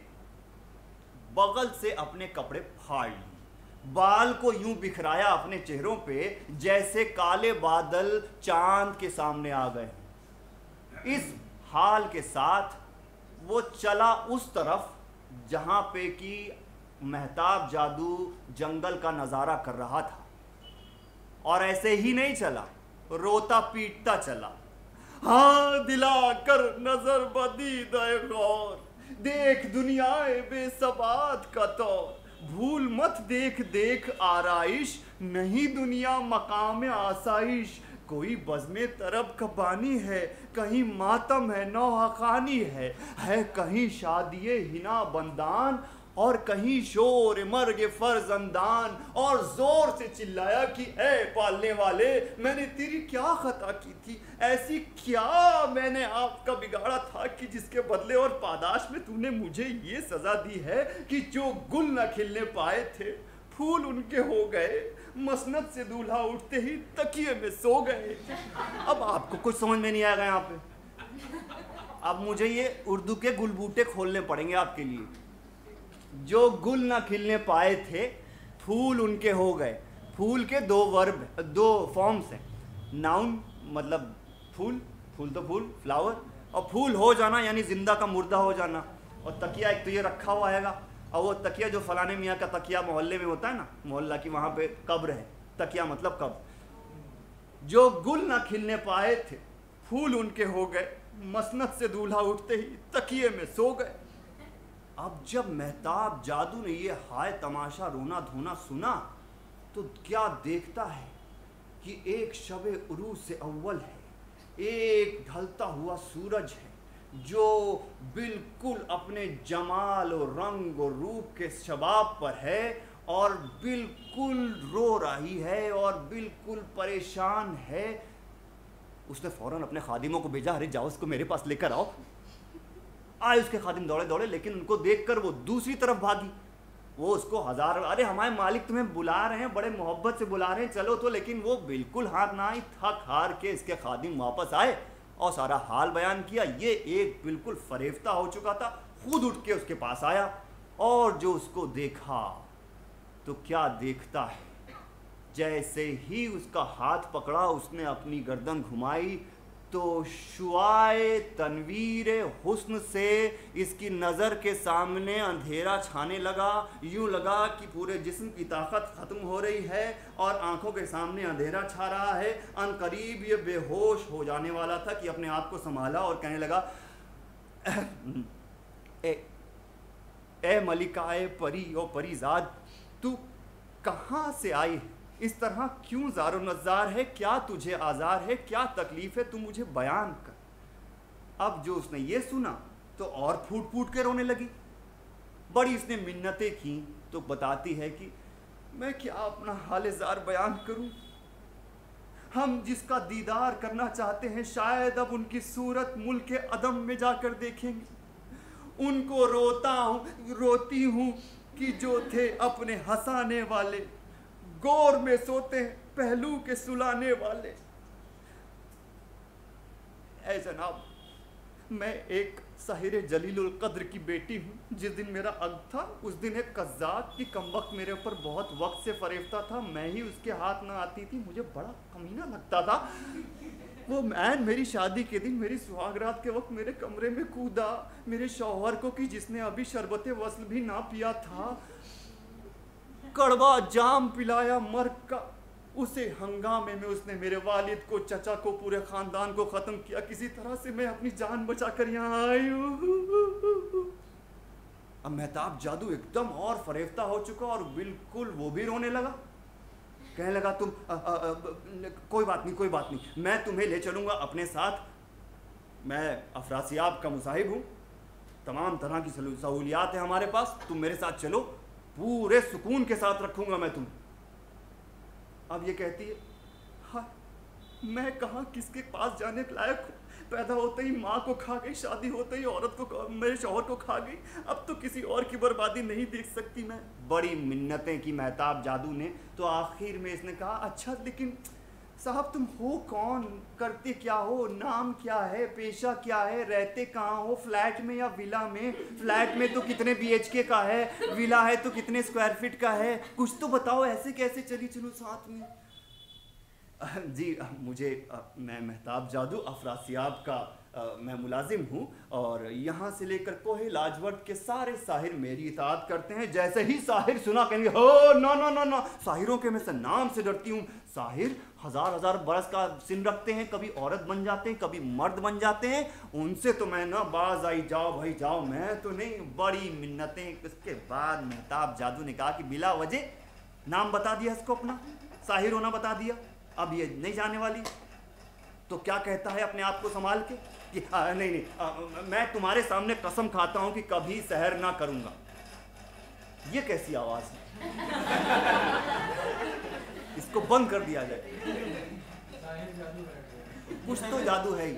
बगल से अपने कपड़े फाड़ लिए, बाल को यूं बिखराया अपने चेहरों पे जैसे काले बादल चांद के सामने आ गए। इस हाल के साथ वो चला उस तरफ जहां पे कि महताब जादू जंगल का नजारा कर रहा था। और ऐसे ही नहीं चला, रोता पीटता चला। हाँ दिलाकर नजर बदीद गौर, देख दुनियाए बेसबात का तौर, भूल मत देख देख आराइश, नहीं दुनिया मकाम आसाइश। कोई बज़्मे तरब का बानी है, कहीं मातम है नौहखानी है, है कहीं शादिये हिना बंदान, और कहीं शोर मर्ग फर्जंदान। और जोर से चिल्लाया कि ऐ पालने वाले, मैंने तेरी क्या खता की थी, ऐसी क्या मैंने आपका बिगाड़ा था कि जिसके बदले और पादाश में तूने मुझे ये सजा दी है कि जो गुल न खिलने पाए थे फूल उनके हो गए, मसनद से दूल्हा उठते ही तकिए में सो गए। अब आपको कुछ समझ में नहीं आएगा यहाँ पे। अब मुझे ये उर्दू के गुलबूटे खोलने पड़ेंगे आपके लिए। जो गुल ना खिलने पाए थे फूल उनके हो गए। फूल के दो वर्ब, दो फॉर्म्स हैं। नाउन मतलब फूल, फूल तो फूल, फ्लावर, और फूल हो जाना यानी जिंदा का मुर्दा हो जाना। और तकिया एक तो ये रखा हुआ आएगा, और वो तकिया जो फलाने मियाँ का तकिया मोहल्ले में होता है ना, मोहल्ला की वहाँ पे कब्र है, तकिया मतलब कब्र। जो गुल ना खिलने पाए थे फूल उनके हो गए, मसनद से दूल्हा उठते ही तकिए में सो गए। अब जब महताब जादू ने ये हाय तमाशा रोना धोना सुना तो क्या देखता है कि एक शबे उरूज से अव्वल है, एक ढलता हुआ सूरज है जो बिल्कुल अपने जमाल और रंग और रूप के शबाब पर है, और बिल्कुल रो रही है और बिल्कुल परेशान है। उसने फौरन अपने खादिमों को भेजा, अरे जाओ उसको मेरे पास लेकर आओ। आए उसके खादिम दौड़े दौड़े, लेकिन उनको देखकर वो दूसरी तरफ भागी। वो उसको हजार, अरे हमारे मालिक तुम्हें बुला रहे हैं, बड़े मोहब्बत से बुला रहे हैं, चलो तो। लेकिन वो बिल्कुल हाथ ना आई, थक हार के इसके खादिम वापस आए और सारा हाल बयान किया। ये एक बिल्कुल फरेफ्ता हो चुका था, खुद उठ के उसके पास आया और जो उसको देखा तो क्या देखता है, जैसे ही उसका हाथ पकड़ा उसने अपनी गर्दन घुमाई तो शुआए तनवीर हुस्न से इसकी नज़र के सामने अंधेरा छाने लगा। यूँ लगा कि पूरे जिस्म की ताकत ख़त्म हो रही है और आंखों के सामने अंधेरा छा रहा है। अनकरीब ये बेहोश हो जाने वाला था कि अपने आप को संभाला और कहने लगा, ए, ए मलिकाए परी ओ परीजाद, तू कहाँ से आई? इस तरह क्यों ज़ारो नज़ार है? क्या तुझे आज़ार है? क्या तकलीफ़ है? तू मुझे बयान कर। अब जो उसने ये सुना तो और फूट फूट के रोने लगी। बड़ी इसने मिन्नतें की तो बताती है कि मैं क्या अपना हाल ज़ार बयान करूं? हम जिसका दीदार करना चाहते हैं शायद अब उनकी सूरत मुल्क अदम में जाकर देखेंगे। उनको रोता हूँ, रोती हूँ कि जो थे अपने हंसाने वाले, गौर में सोते हैं पहलू के सुलाने वाले। ऐ जनाब, मैं एक साहिर जलीलुल कद्र की बेटी हूँ। जिस दिन मेरा अग था उस दिन एक कज़्ज़ाब की कमबख्त मेरे ऊपर बहुत वक्त से फरेफ्ता था। मैं ही उसके हाथ ना आती थी, मुझे बड़ा कमीना लगता था। वो मैन मेरी शादी के दिन मेरी सुहागरात के वक्त मेरे कमरे में कूदा, मेरे शौहर को कि जिसने अभी शरबत वस्ल भी ना पिया था, कड़वा जाम पिलाया मर्ग का। उसे हंगामे में उसने मेरे वालिद को, चचा को, पूरे खानदान को खत्म किया। किसी तरह से मैं अपनी जान बचा कर यहाँ आई हूँ। अब मेहताब जादू एकदम और फरेफ्ता हो चुका और बिल्कुल वो भी रोने लगा। कहने लगा, तुम आ, आ, आ, कोई बात नहीं, कोई बात नहीं, मैं तुम्हें ले चलूँगा अपने साथ। मैं अफरासियाब का मुसाहिब हूँ, तमाम तरह की सहूलियात है हमारे पास, तुम मेरे साथ चलो, पूरे सुकून के साथ रखूंगा मैं तुम। अब ये कहती है, हाँ मैं कहाँ किसके पास जाने के लायक हूँ? पैदा होते ही माँ को खा गई, शादी होते ही औरत को, मेरे शौहर को खा गई, अब तो किसी और की बर्बादी नहीं देख सकती मैं। बड़ी मिन्नतें की मेहताब जादू ने, तो आखिर में इसने कहा, अच्छा लेकिन साहब तुम हो कौन, करते क्या हो, नाम क्या है, पेशा क्या है, रहते कहाँ हो, फ्लैट में या विला में? फ्लैट में तो कितने बीएचके का है, विला है तो कितने स्क्वायर फीट का है, कुछ तो बताओ, ऐसे कैसे चली चलूँ साथ में? जी मुझे, मैं मेहताब जादू अफरासियाब का आ, मैं मुलाजिम हूँ और यहाँ से लेकर कोहे लाजवर्द के सारे साहिर मेरी इताअत करते हैं। जैसे ही साहिर सुना कहेंगे, हो नो नो नो नो, साहिरों के मैं से नाम से डरती हूँ। साहिर हजार हजार बरस का सिन रखते हैं, कभी औरत बन जाते हैं, कभी मर्द बन जाते हैं, उनसे तो मैं ना बाज आई, जाओ भाई जाओ, मैं तो नहीं। बड़ी मिन्नतें। उसके बाद मेहताब जादू ने कहा कि बिला वजह नाम बता दिया इसको, अपना साहिर होना बता दिया, अब ये नहीं जाने वाली। तो क्या कहता है अपने आप को संभाल के कि आ, नहीं नहीं आ, मैं तुम्हारे सामने कसम खाता हूं कि कभी सहर ना करूंगा। ये कैसी आवाज है? इसको बंद कर दिया जाए, कुछ तो जादू है ही।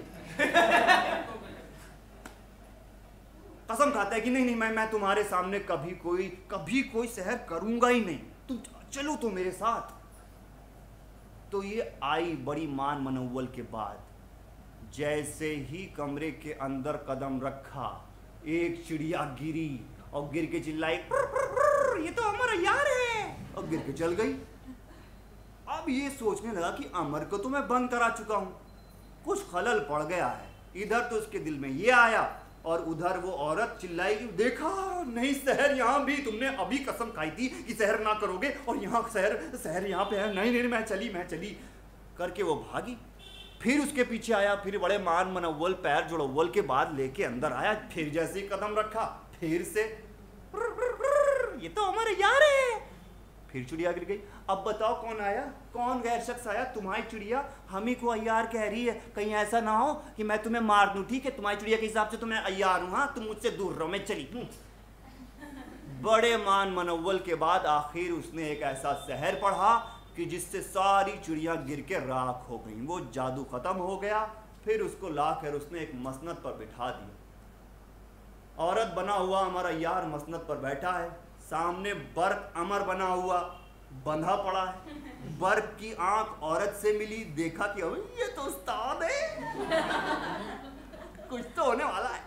कसम खाता है कि नहीं नहीं मैं मैं तुम्हारे सामने कभी कोई कभी कोई सहर करूंगा ही नहीं, तुम चलो तो मेरे साथ। तो ये आई बड़ी मान मनव्वल के बाद। जैसे ही कमरे के अंदर कदम रखा, एक चिड़िया गिरी और गिर के चिल्लाई, ये तो अमर यार है, और गिर के चल गई। अब ये सोचने लगा कि अमर को तो मैं बंद करा चुका हूं, कुछ खलल पड़ गया है। इधर तो उसके दिल में ये आया और उधर वो औरत चिल्लाई, देखा नहीं सहर यहाँ भी, तुमने अभी कसम खाई थी कि सहर ना करोगे और यहाँ सहर सहर यहाँ पे है। नहीं नहीं मैं चली मैं चली करके वो भागी। फिर उसके पीछे आया, फिर बड़े मान मनव्वल पैर जुड़व्वल के बाद लेके अंदर आया। फिर जैसे ही कदम रखा फिर से, ये तो हमारे यार है। फिर चिड़िया गिर गई। अब बताओ कौन आया, कौन गैर शख्स आया? तुम्हारी चिड़िया हम ही को अय्यार कह रही है। कहीं ऐसा ना हो कि मैं तुम्हें मार दूं, ठीक है? तुम्हारी चिड़िया के हिसाब से तो मैं अय्यार हूं, हाँ तुम मुझसे दूर रहो, मैं चली। बड़े मान मनव्वल के बाद आखिर उसने एक ऐसा सहर पढ़ा कि जिससे सारी चिड़िया गिर के राख हो गई, वो जादू खत्म हो गया। फिर उसको लाकर उसने एक मसनद पर बिठा दिया। औरत बना हुआ हमारा यार मसनद पर बैठा है, सामने बर्क अमर बना हुआ, बंधा पड़ा है, बर्क की आंख औरत से मिली, देखा कि अबे ये तो उस्ताद है, कुछ तो होने वाला है।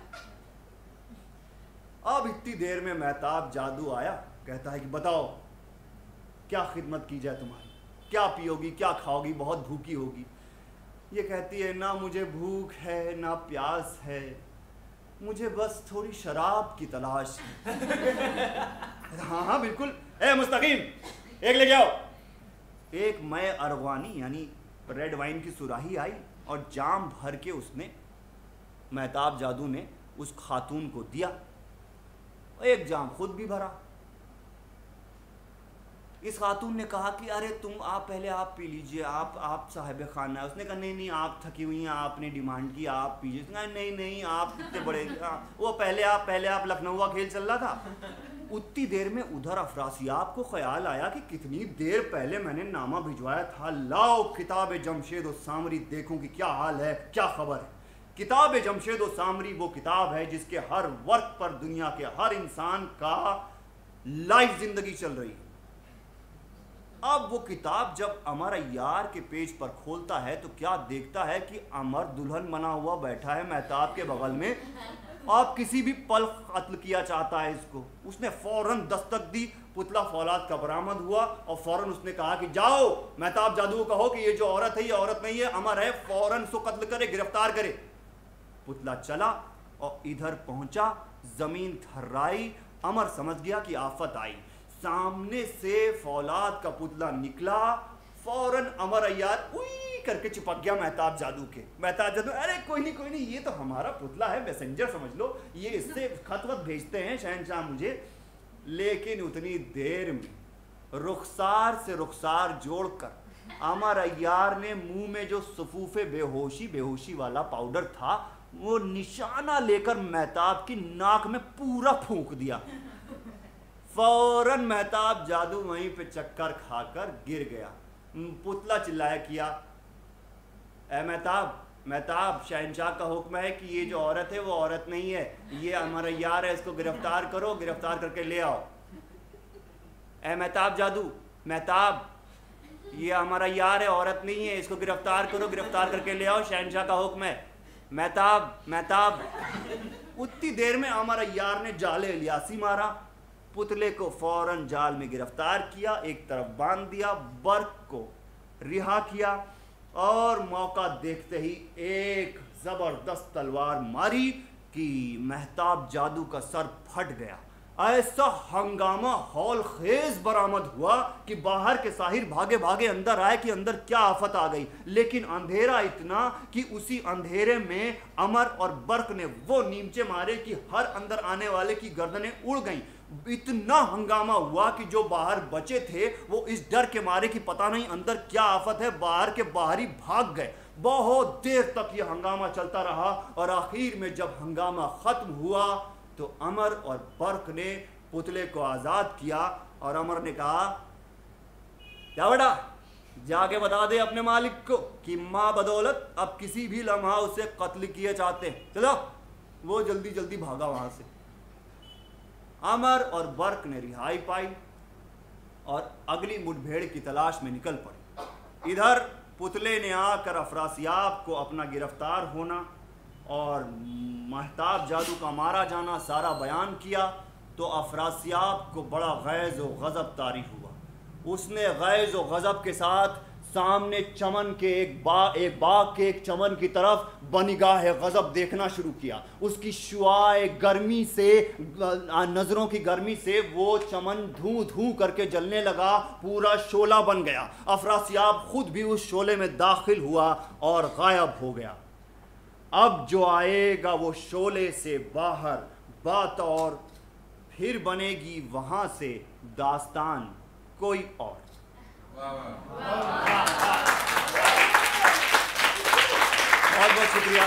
अब इतनी देर में महताब जादू आया, कहता है कि बताओ क्या खिदमत की जाए तुम्हारी, क्या पियोगी, क्या खाओगी, बहुत भूखी होगी। ये कहती है ना मुझे भूख है ना प्यास है, मुझे बस थोड़ी शराब की तलाश है। हाँ हाँ बिल्कुल, ए मुस्तकीम एक ले जाओ। एक मैं अरवानी यानी रेड वाइन की सुराही आई और जाम भर के उसने महताब जादू ने उस खातून को दिया, एक जाम खुद भी भरा। इस खातून ने कहा कि अरे तुम आप पहले आप पी लीजिए, आप आप साहिब खाना है। उसने कहा नहीं नहीं आप थकी हुई हैं, आपने डिमांड की आप पीजिए। उसने कहा नहीं नहीं आप कितने बड़े, वो पहले आप पहले आप लखनऊ का खेल चल रहा था। उतनी देर में उधर अफरासियाब को ख्याल आया कि कितनी देर पहले मैंने नामा भिजवाया था, लाओ किताब जमशेद और सामरी देखूं कि क्या हाल है, क्या खबर है। किताब जमशेद और सामरी वो किताब है जिसके हर वर्क पर दुनिया के हर इंसान का लाइफ जिंदगी चल रही है। अब वो किताब जब अमर अय्यार के पेज पर खोलता है तो क्या देखता है कि अमर दुल्हन बना हुआ बैठा है महताब के बगल में, आप किसी भी पल कत्ल किया चाहता है इसको। उसने फौरन दस्तक दी, पुतला फौलाद का बरामद हुआ और फौरन उसने कहा कि जाओ महताब जादू को कहो कि ये जो औरत है ये औरत नहीं है, अमर है, फौरन उसको कत्ल करे, गिरफ्तार करे। पुतला चला और इधर पहुंचा, जमीन थर्राई, अमर समझ गया कि आफत आई। सामने से फौलाद का पुतला निकला, फौरन अमर अय्यार उई करके चिपक गया महताब जादू के। महताब जादू अरे कोई नहीं कोई नहीं, ये तो हमारा पुतला है, मैसेंजर समझ लो, ये इससे खत वत भेजते हैं शहनशाह मुझे। लेकिन उतनी देर में रुखसार से रुखसार जोड़कर अमर अय्यार ने मुंह में जो सफूफे बेहोशी बेहोशी वाला पाउडर था वो निशाना लेकर महताब की नाक में पूरा फूंक दिया। फौरन महताब जादू वहीं पे चक्कर खाकर गिर गया। पुतला चिल्लाया किया, ए महताब महताब शहनशाह का हुक्म है कि ये जो औरत है वो औरत नहीं है, ये अमर अय्यार है, इसको गिरफ्तार करो, गिरफ्तार करके ले आओ। ए महताब जादू महताब ये अमर अय्यार है, औरत नहीं है, इसको गिरफ्तार करो, गिरफ्तार करके ले आओ, शहनशाह का हुक्म है। महताब महताब उतनी देर में अमर अय्यार ने जाले इलियासी मारा, पुतले को फौरन जाल में गिरफ्तार किया, एक तरफ बांध दिया, बर्क को रिहा किया और मौका देखते ही एक जबरदस्त तलवार मारी कि महताब जादू का सर फट गया। ऐसा हंगामा हौल खेज बरामद हुआ कि बाहर के साहिर भागे भागे अंदर आए कि अंदर क्या आफत आ गई। लेकिन अंधेरा इतना कि उसी अंधेरे में अमर और बर्क ने वो नीमचे मारे कि हर अंदर आने वाले की गर्दनें उड़ गईं। इतना हंगामा हुआ कि जो बाहर बचे थे वो इस डर के मारे कि पता नहीं अंदर क्या आफत है, बाहर के बाहरी भाग गए। बहुत देर तक ये हंगामा चलता रहा और आखिर में जब हंगामा खत्म हुआ तो अमर और बर्क ने पुतले को आजाद किया और अमर ने कहा, क्या बेटा जाके बता दे अपने मालिक को कि माँ बदौलत अब किसी भी लम्हा उसे कत्ल किए चाहते हैं। चलो। वो जल्दी जल्दी भागा वहां से। अमर और बर्क ने रिहाई पाई और अगली मुठभेड़ की तलाश में निकल पड़े। इधर पुतले ने आकर अफरासियाब को अपना गिरफ्तार होना और महताब जादू का मारा जाना सारा बयान किया तो अफरासियाब को बड़ा गैज़ व गज़ब तारी हुआ। उसने गैज़ व गज़ब के साथ सामने चमन के एक बा एक बाग के एक चमन की तरफ बनिगाह गज़ब देखना शुरू किया। उसकी शुआए गर्मी से, नज़रों की गर्मी से वो चमन धूं धूं करके जलने लगा, पूरा शोला बन गया। अफरासियाब खुद भी उस शोले में दाखिल हुआ और गायब हो गया। अब जो आएगा वो शोले से बाहर, बात और फिर बनेगी वहां से दास्तान कोई और। बहुत बहुत शुक्रिया।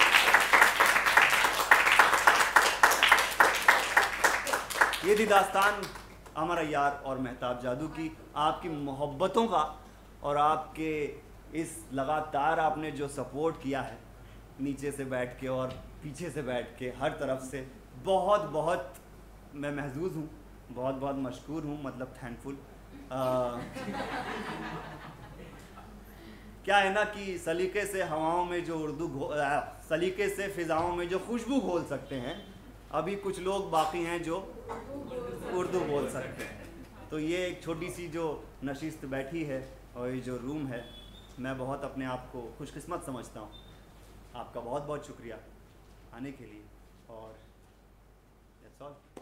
ये थी दास्तान अमर अय्यार और महताब जादू की। आपकी मोहब्बतों का और आपके इस लगातार आपने जो सपोर्ट किया है नीचे से बैठ के और पीछे से बैठ के हर तरफ से, बहुत बहुत मैं महजूज हूँ, बहुत बहुत मशकूर हूँ, मतलब थैंकफुल। आ, क्या है ना कि सलीके से हवाओं में जो उर्दू सलीके से फिजाओं में जो खुशबू घोल सकते हैं, अभी कुछ लोग बाकी हैं जो उर्दू बोल सकते हैं। तो ये एक छोटी सी जो नशिस्त बैठी है और ये जो रूम है, मैं बहुत अपने आप को खुशकिस्मत समझता हूँ। आपका बहुत बहुत शुक्रिया आने के लिए, और दैट्स ऑल।